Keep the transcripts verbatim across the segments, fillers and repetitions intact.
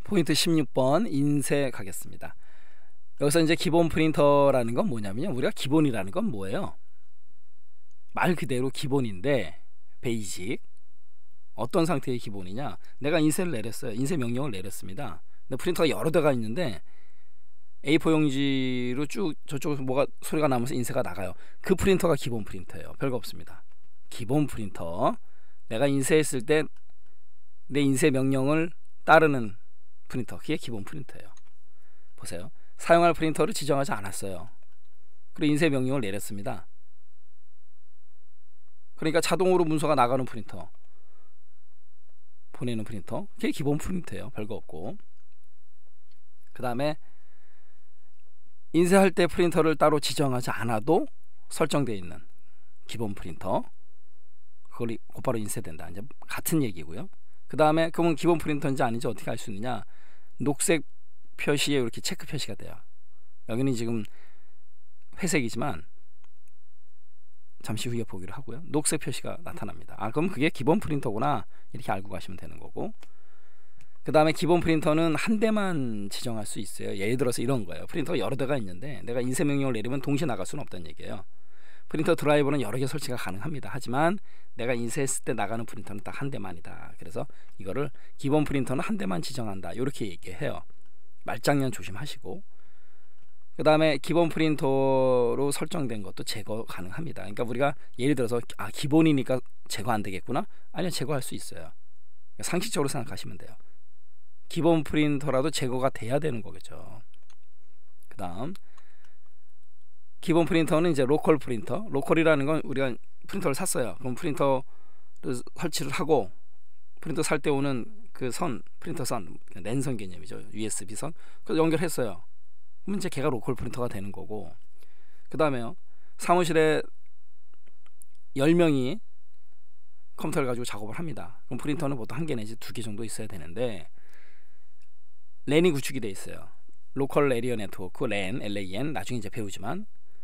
포인트 십육 번 인쇄 가겠습니다. 여기서 이제 기본 프린터라는 건 뭐냐면요, 우리가 기본이라는 건 뭐예요? 말 그대로 기본인데 베이직. 어떤 상태의 기본이냐, 내가 인쇄를 내렸어요. 인쇄 명령을 내렸습니다. 근데 프린터가 여러 대가 있는데 에이포 용지로 쭉 저쪽에서 뭐가 소리가 나면서 인쇄가 나가요. 그 프린터가 기본 프린터예요. 별거 없습니다. 기본 프린터, 내가 인쇄했을 때 내 인쇄 명령을 따르는 프린터, 그게 기본 프린터예요. 보세요, 사용할 프린터를 지정하지 않았어요. 그리고 인쇄 명령을 내렸습니다. 그러니까 자동으로 문서가 나가는 프린터, 보내는 프린터, 그게 기본 프린터예요. 별거 없고. 그 다음에 인쇄할 때 프린터를 따로 지정하지 않아도 설정되어 있는 기본 프린터, 그걸 곧바로 인쇄된다. 이제 같은 얘기고요. 그 다음에 그러면 기본 프린터인지 아닌지 어떻게 알 수 있느냐, 녹색 표시에 이렇게 체크 표시가 돼요. 여기는 지금 회색이지만 잠시 후에 보기로 하고요, 녹색 표시가 나타납니다. 아, 그럼 그게 기본 프린터구나, 이렇게 알고 가시면 되는 거고. 그 다음에 기본 프린터는 한 대만 지정할 수 있어요. 예를 들어서 이런 거예요. 프린터가 여러 대가 있는데 내가 인쇄 명령을 내리면 동시에 나갈 수는 없다는 얘기예요. 프린터 드라이버는 여러 개 설치가 가능합니다. 하지만 내가 인쇄했을 때 나가는 프린터는 딱 한 대만이다. 그래서 이거를 기본 프린터는 한 대만 지정한다, 이렇게 얘기해요. 말장난 조심하시고. 그 다음에 기본 프린터로 설정된 것도 제거 가능합니다. 그러니까 우리가 예를 들어서 아, 기본이니까 제거 안 되겠구나? 아니요, 제거할 수 있어요. 상식적으로 생각하시면 돼요. 기본 프린터라도 제거가 돼야 되는 거겠죠. 그 다음 기본 프린터는 이제 로컬 프린터. 로컬이라는 건 우리가 프린터를 샀어요. 그럼 프린터를 설치를 하고 프린터 살 때 오는 그 선, 프린터 선, 랜선 개념이죠. 유에스비 선. 그래서 연결했어요. 그럼 이제 걔가 로컬 프린터가 되는 거고. 그 다음에요, 사무실에 열 명이 컴퓨터를 가지고 작업을 합니다. 그럼 프린터는 보통 한 개 내지 두 개 정도 있어야 되는데 랜이 구축이 돼 있어요. 로컬 에리어 네트워크, 랜, 랜, 나중에 이제 배우지만,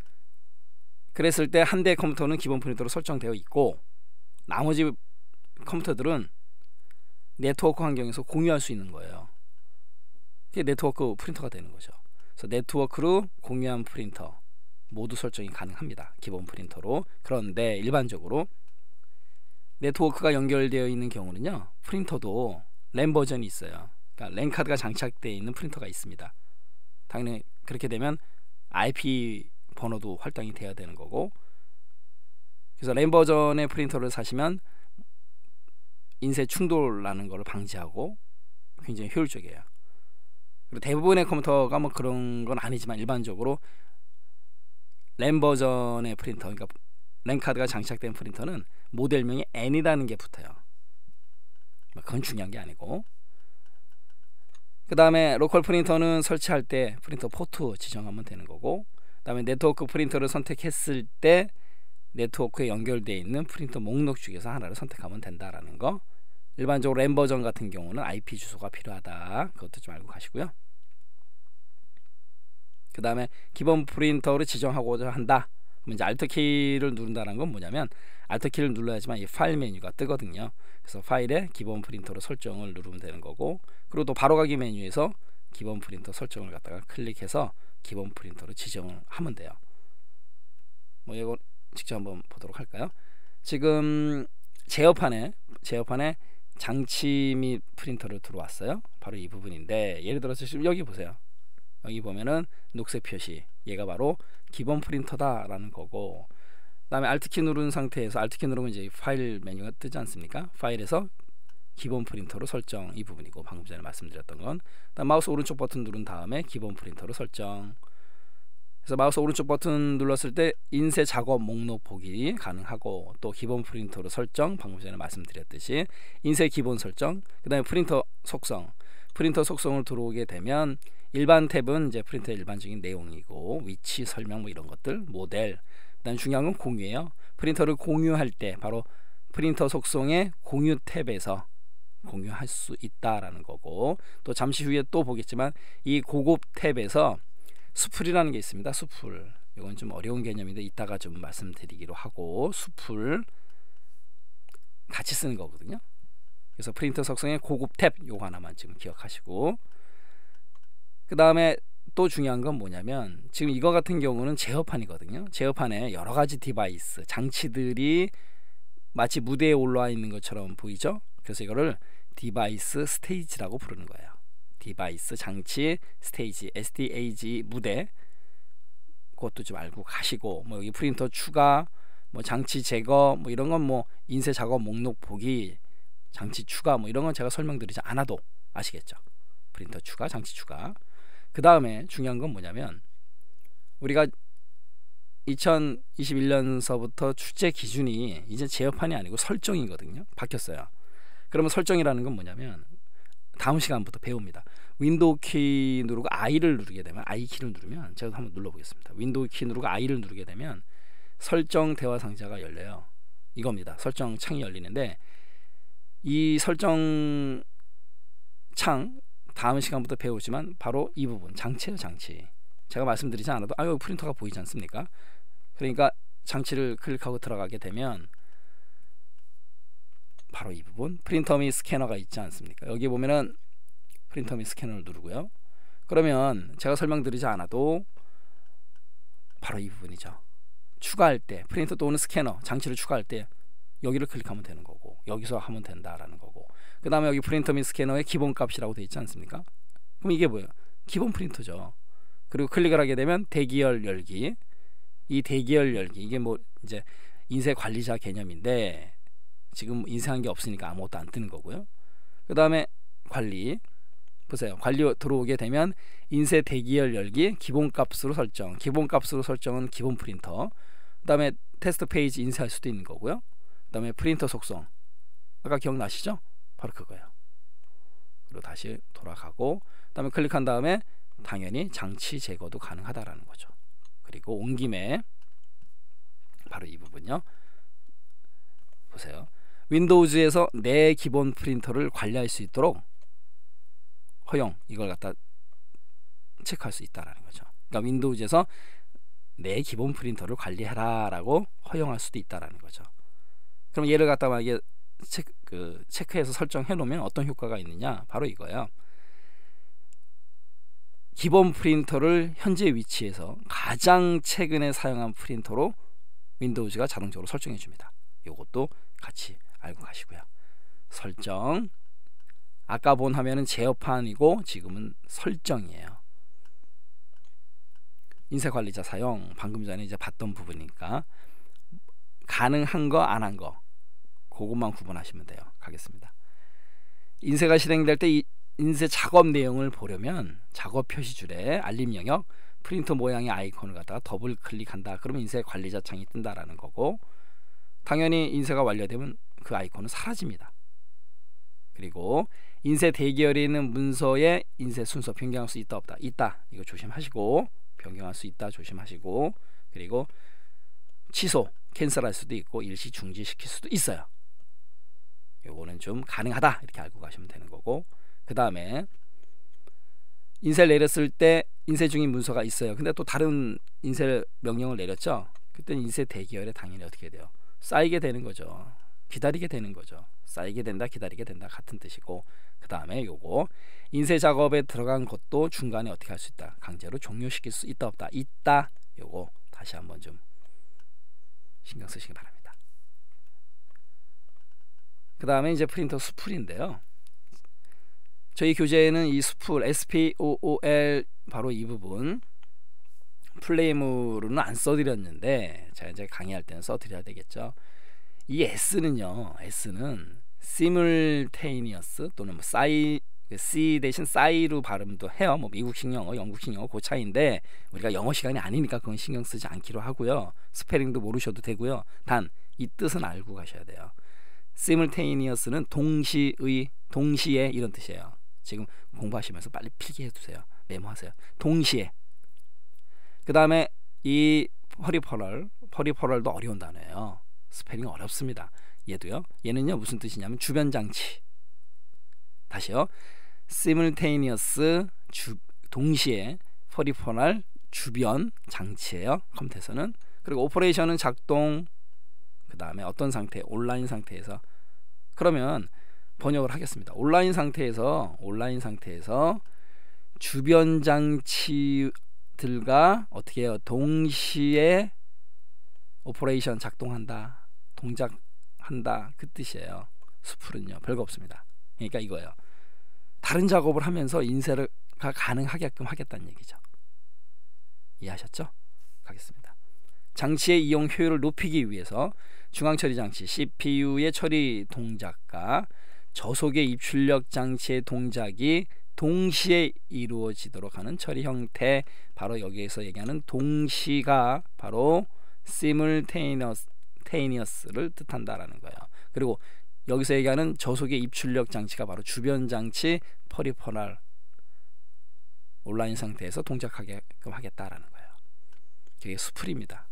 그랬을 때 한 대 컴퓨터는 기본 프린터로 설정되어 있고 나머지 컴퓨터들은 네트워크 환경에서 공유할 수 있는 거예요. 그게 네트워크 프린터가 되는 거죠. 그래서 네트워크로 공유한 프린터 모두 설정이 가능합니다, 기본 프린터로. 그런데 일반적으로 네트워크가 연결되어 있는 경우는요, 프린터도 랜 버전이 있어요. 그러니까 랜 카드가 장착되어 있는 프린터가 있습니다. 당연히 그렇게 되면 아이피 번호도 할당이 돼야 되는 거고. 그래서 랜 버전의 프린터를 사시면 인쇄 충돌 나는 것을 방지하고 굉장히 효율적이에요. 그리고 대부분의 컴퓨터가 뭐 그런 건 아니지만 일반적으로 랜 버전의 프린터, 그러니까 랜 카드가 장착된 프린터는 모델명이 N이라는 게 붙어요. 그건 중요한 게 아니고. 그 다음에 로컬 프린터는 설치할 때 프린터 포트 지정하면 되는 거고, 그 다음에 네트워크 프린터를 선택했을 때 네트워크에 연결되어 있는 프린터 목록 중에서 하나를 선택하면 된다라는 거. 일반적으로 랜 버전 같은 경우는 아이피 주소가 필요하다, 그것도 좀 알고 가시고요. 그 다음에 기본 프린터를 지정하고자 한다, 그럼 이제 Alt 키를 누른다는 건 뭐냐면, Alt 키를 눌러야지만 이 파일 메뉴가 뜨거든요. 그래서 파일에 기본 프린터로 설정을 누르면 되는 거고, 그리고 또 바로가기 메뉴에서 기본 프린터 설정을 갖다가 클릭해서 기본 프린터로 지정을 하면 돼요. 뭐 이거 직접 한번 보도록 할까요? 지금 제어판에 제어판에 장치 및 프린터를 들어왔어요. 바로 이 부분인데, 예를 들어서 지금 여기 보세요. 여기 보면은 녹색 표시, 얘가 바로 기본 프린터다라는 거고, 그 다음에 Alt 키 누른 상태에서, Alt 키 누르면 이제 파일 메뉴가 뜨지 않습니까? 파일에서 기본 프린터로 설정, 이 부분이고, 방금 전에 말씀드렸던 건. 그다음 마우스 오른쪽 버튼 누른 다음에 기본 프린터로 설정. 그래서 마우스 오른쪽 버튼 눌렀을 때 인쇄 작업 목록 보기 가능하고, 또 기본 프린터로 설정, 방금 전에 말씀드렸듯이 인쇄 기본 설정, 그 다음에 프린터 속성, 프린터 속성을 들어오게 되면 일반 탭은 이제 프린터의 일반적인 내용이고, 위치 설명 뭐 이런 것들, 모델, 그다음 중요한 건 공유예요. 프린터를 공유할 때 바로 프린터 속성의 공유 탭에서 공유할 수 있다라는 거고, 또 잠시 후에 또 보겠지만 이 고급 탭에서 수풀이라는 게 있습니다. 수풀, 이건 좀 어려운 개념인데 이따가 좀 말씀드리기로 하고, 수풀 같이 쓰는 거거든요. 그래서 프린터 속성의 고급 탭 요거 하나만 지금 기억하시고, 그 다음에 또 중요한 건 뭐냐면 지금 이거 같은 경우는 제어판이거든요. 제어판에 여러 가지 디바이스, 장치들이 마치 무대에 올라와 있는 것처럼 보이죠. 그래서 이거를 디바이스 스테이지라고 부르는 거예요. 디바이스, 장치, 스테이지, 에스디에이지, 무대. 그것도 좀 알고 가시고, 뭐 여기 프린터 추가, 뭐 장치 제거, 뭐 이런 건 뭐 인쇄 작업 목록 보기, 장치 추가, 뭐 이런 건 제가 설명드리지 않아도 아시겠죠. 프린터 추가, 장치 추가. 그 다음에 중요한 건 뭐냐면 우리가 이천이십일 년서부터 출제 기준이 이제 제어판이 아니고 설정이거든요. 바뀌었어요. 그러면 설정이라는 건 뭐냐면 다음 시간부터 배웁니다. 윈도우 키 누르고 I를 누르게 되면, I 키를 누르면, 제가 한번 눌러보겠습니다. 윈도우 키 누르고 I를 누르게 되면 설정 대화 상자가 열려요. 이겁니다. 설정 창이 열리는데 이 설정 창 다음 시간부터 배우지만 바로 이 부분, 장치예요. 장치. 제가 말씀드리지 않아도 아 여기 프린터가 보이지 않습니까? 그러니까 장치를 클릭하고 들어가게 되면 바로 이 부분, 프린터 및 스캐너가 있지 않습니까? 여기 보면은 프린터 및 스캐너를 누르고요. 그러면 제가 설명드리지 않아도 바로 이 부분이죠. 추가할 때 프린터 또는 스캐너, 장치를 추가할 때 여기를 클릭하면 되는 거고, 여기서 하면 된다라는 거고, 그 다음에 여기 프린터 및 스캐너의 기본값이라고 되어 있지 않습니까? 그럼 이게 뭐예요? 기본 프린터죠. 그리고 클릭을 하게 되면 대기열 열기, 이 대기열 열기, 이게 뭐 이제 인쇄 관리자 개념인데 지금 인쇄한 게 없으니까 아무것도 안 뜨는 거고요. 그 다음에 관리, 보세요. 관리 들어오게 되면 인쇄 대기열 열기 기본값으로 설정, 기본값으로 설정은 기본 프린터. 그 다음에 테스트 페이지 인쇄할 수도 있는 거고요. 그 다음에 프린터 속성, 아까 기억나시죠? 바로 그거예요. 그리고 다시 돌아가고, 그 다음에 클릭한 다음에 당연히 장치 제거도 가능하다라는 거죠. 그리고 온 김에 바로 이 부분요. 보세요. 윈도우즈에서 내 기본 프린터를 관리할 수 있도록 허용, 이걸 갖다 체크할 수 있다라는 거죠. 그러니까 윈도우즈에서 내 기본 프린터를 관리해라 라고 허용할 수도 있다라는 거죠. 그럼 얘를 갖다가 이게 체크, 그 체크해서 설정해 놓으면 어떤 효과가 있느냐, 바로 이거예요. 기본 프린터를 현재 위치에서 가장 최근에 사용한 프린터로 윈도우즈가 자동적으로 설정해 줍니다. 이것도 같이 알고 가시고요. 설정, 아까 본 화면은 제어판이고 지금은 설정이에요. 인쇄관리자 사용, 방금 전에 이제 봤던 부분이니까 가능한 거 안 한 거 그것만 구분하시면 돼요. 가겠습니다. 인쇄가 실행될 때 이 인쇄 작업 내용을 보려면 작업 표시줄에 알림 영역, 프린터 모양의 아이콘을 갖다가 더블 클릭한다. 그러면 인쇄 관리자 창이 뜬다라는 거고, 당연히 인쇄가 완료되면 그 아이콘은 사라집니다. 그리고 인쇄 대기열에 있는 문서의 인쇄 순서 변경할 수 있다 없다? 있다. 이거 조심하시고, 변경할 수 있다 조심하시고, 그리고 취소, 캔슬할 수도 있고 일시 중지시킬 수도 있어요. 요거는 좀 가능하다 이렇게 알고 가시면 되는 거고, 그 다음에 인쇄를 내렸을 때 인쇄 중인 문서가 있어요. 근데 또 다른 인쇄 명령을 내렸죠. 그때 인쇄 대기열에 당연히 어떻게 돼요? 쌓이게 되는 거죠. 기다리게 되는 거죠. 쌓이게 된다, 기다리게 된다 같은 뜻이고, 그 다음에 요거 인쇄 작업에 들어간 것도 중간에 어떻게 할 수 있다? 강제로 종료시킬 수 있다 없다? 있다. 요거 다시 한번 좀 신경 쓰시기 바랍니다. 그 다음에 이제 프린터 수풀인데요. 저희 교재에는 이 수풀, 에스피오올 바로 이 부분 플레이물로는 안 써드렸는데 제가 이제 강의할 때는 써드려야 되겠죠. 이 S는요, S는 simultaneous 또는 뭐 사이, C 대신 싸이로 발음도 해요. 뭐 미국식 영어, 영국식 영어 그 차이인데 우리가 영어 시간이 아니니까 그건 신경 쓰지 않기로 하고요. 스페링도 모르셔도 되고요. 단 이 뜻은 알고 가셔야 돼요. simultaneous는 동시의, 동시에 이런 뜻이에요. 지금 공부하시면서 빨리 필기해 두세요. 메모하세요. 동시에. 그 다음에 이 퍼리퍼럴, 퍼리퍼럴도 어려운 단어예요. 스페링 어렵습니다. 얘도요. 얘는요 무슨 뜻이냐면 주변 장치. 다시요. simultaneous 주, 동시에 퍼리퍼럴 주변 장치예요. 컴퓨터에서는. 그리고 오퍼레이션은 작동. 그 다음에 어떤 상태? 온라인 상태에서. 그러면 번역을 하겠습니다. 온라인 상태에서 온라인 상태에서 주변 장치들과 어떻게 해요? 동시에 오퍼레이션 작동한다, 동작한다, 그 뜻이에요. 수풀은요 별거 없습니다. 그러니까 이거예요. 다른 작업을 하면서 인쇄가 가능하게끔 하겠다는 얘기죠. 이해하셨죠? 가겠습니다. 장치의 이용 효율을 높이기 위해서 중앙처리 장치 씨피유의 처리 동작과 저속의 입출력 장치의 동작이 동시에 이루어지도록 하는 처리 형태, 바로 여기에서 얘기하는 동시가 바로 simultaneous를 뜻한다라는 거예요. 그리고 여기서 얘기하는 저속의 입출력 장치가 바로 주변 장치 퍼리퍼럴, 온라인 상태에서 동작하게끔 하겠다라는 거예요. 그게 수풀입니다.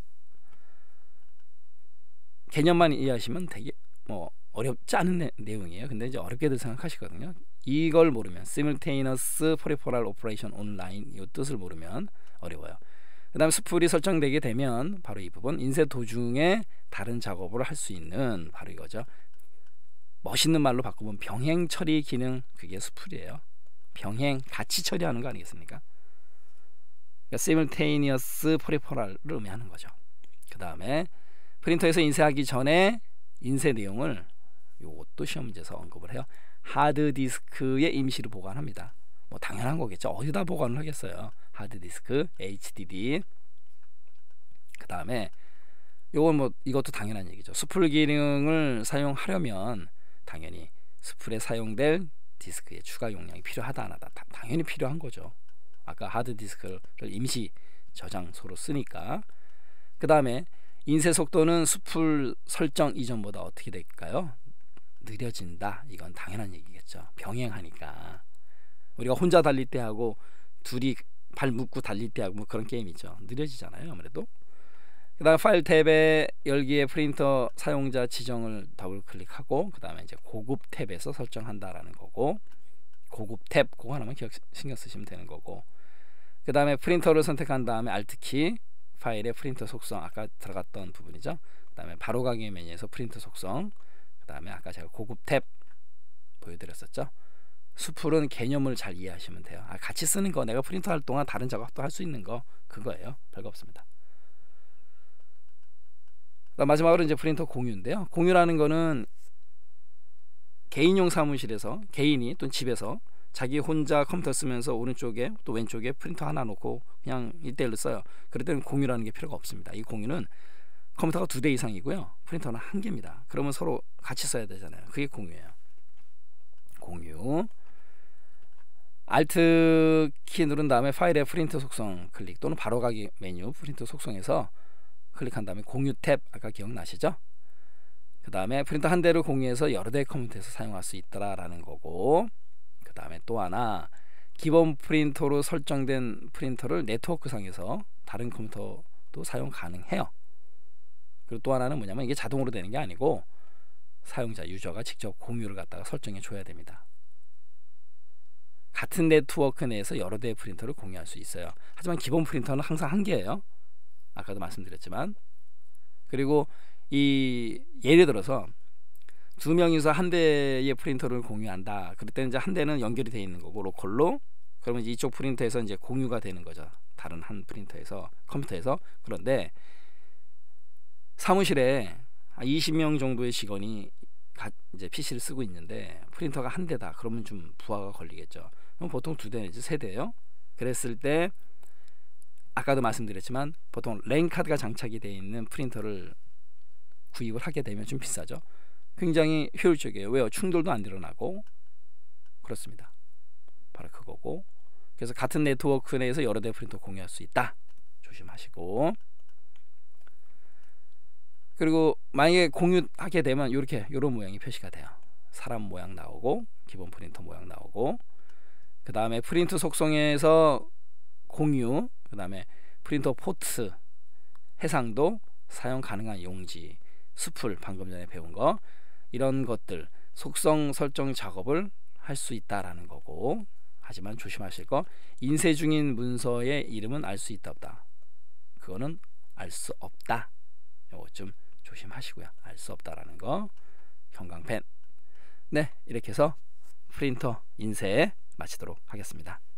개념만 이해하시면 되게 뭐 어렵지 않은 내, 내용이에요. 근데 이제 어렵게들 생각하시거든요. 이걸 모르면 simultaneous peripheral operation online 이 뜻을 모르면 어려워요. 그 다음에 수풀이 설정되게 되면 바로 이 부분, 인쇄 도중에 다른 작업을 할 수 있는 바로 이거죠. 멋있는 말로 바꾸면 병행 처리 기능, 그게 수풀이에요. 병행, 같이 처리하는 거 아니겠습니까? 그러니까 simultaneous peripheral을 의미하는 거죠. 그 다음에 프린터에서 인쇄하기 전에 인쇄 내용을, 요것도 시험 문제에서 언급을 해요. 하드디스크에 임시로 보관합니다. 뭐 당연한 거겠죠. 어디다 보관을 하겠어요. 하드디스크, 에이치디디. 그 다음에 요건 뭐 이것도 당연한 얘기죠. 수풀 기능을 사용하려면 당연히 수풀에 사용될 디스크의 추가 용량이 필요하다 안 하다, 다, 당연히 필요한 거죠. 아까 하드디스크를 임시 저장소로 쓰니까. 그 다음에 인쇄 속도는 수풀 설정 이전보다 어떻게 될까요? 느려진다. 이건 당연한 얘기겠죠. 병행하니까. 우리가 혼자 달릴 때 하고 둘이 발 묶고 달릴 때 하고 뭐 그런 게임이죠. 느려지잖아요, 아무래도. 그 다음 파일 탭에 열기의 프린터 사용자 지정을 더블 클릭하고, 그 다음에 이제 고급 탭에서 설정한다라는 거고, 고급 탭 그거 하나만 기억 신경 쓰시면 되는 거고, 그 다음에 프린터를 선택한 다음에 알트키, 파일의 프린터 속성, 아까 들어갔던 부분이죠. 그 다음에 바로가기 메뉴에서 프린터 속성, 그 다음에 아까 제가 고급 탭 보여드렸었죠. 수풀은 개념을 잘 이해하시면 돼요. 아, 같이 쓰는 거, 내가 프린터 할 동안 다른 작업도 할 수 있는 거, 그거예요. 별거 없습니다. 마지막으로 이제 프린터 공유인데요. 공유라는 거는 개인용 사무실에서, 개인이 또는 집에서 자기 혼자 컴퓨터 쓰면서 오른쪽에 또 왼쪽에 프린터 하나 놓고 그냥 일대일로 써요. 그럴 때는 공유라는 게 필요가 없습니다. 이 공유는 컴퓨터가 두 대 이상이고요, 프린터는 한 개입니다. 그러면 서로 같이 써야 되잖아요. 그게 공유예요. 공유. 알트 키 누른 다음에 파일의 프린터 속성 클릭 또는 바로가기 메뉴 프린터 속성에서 클릭한 다음에 공유 탭, 아까 기억나시죠? 그 다음에 프린터 한 대를 공유해서 여러 대의 컴퓨터에서 사용할 수 있다라는 거고, 그 다음에 또 하나, 기본 프린터로 설정된 프린터를 네트워크상에서 다른 컴퓨터도 사용 가능해요. 그리고 또 하나는 뭐냐면 이게 자동으로 되는 게 아니고 사용자, 유저가 직접 공유를 갖다가 설정해 줘야 됩니다. 같은 네트워크 내에서 여러 대의 프린터를 공유할 수 있어요. 하지만 기본 프린터는 항상 한 개예요. 아까도 말씀드렸지만. 그리고 이 예를 들어서 두 명이서 한 대의 프린터를 공유한다. 그럴 때는 이제 한 대는 연결이 되어 있는 거고 로컬로, 그러면 이쪽 프린터에서 이제 공유가 되는 거죠. 다른 한 프린터에서, 컴퓨터에서. 그런데 사무실에 이십 명 정도의 직원이 이제 피시를 쓰고 있는데 프린터가 한 대다. 그러면 좀 부하가 걸리겠죠. 그럼 보통 두 대 내지 세 대예요. 그랬을 때 아까도 말씀드렸지만 보통 랜카드가 장착이 되어 있는 프린터를 구입을 하게 되면 좀 비싸죠. 굉장히 효율적이에요. 왜요? 충돌도 안 일어나고. 그렇습니다. 바로 그거고. 그래서 같은 네트워크 내에서 여러 대 프린터 공유할 수 있다. 조심하시고. 그리고 만약에 공유하게 되면 이렇게 이런 모양이 표시가 돼요. 사람 모양 나오고 기본 프린터 모양 나오고, 그 다음에 프린터 속성에서 공유, 그 다음에 프린터 포트, 해상도, 사용 가능한 용지, 수풀, 방금 전에 배운 거, 이런 것들 속성 설정 작업을 할 수 있다라는 거고, 하지만 조심하실 거, 인쇄 중인 문서의 이름은 알 수 있다 없다, 그거는 알 수 없다. 요거 좀 조심하시고요. 알 수 없다라는 거. 형광펜. 네, 이렇게 해서 프린터 인쇄 마치도록 하겠습니다.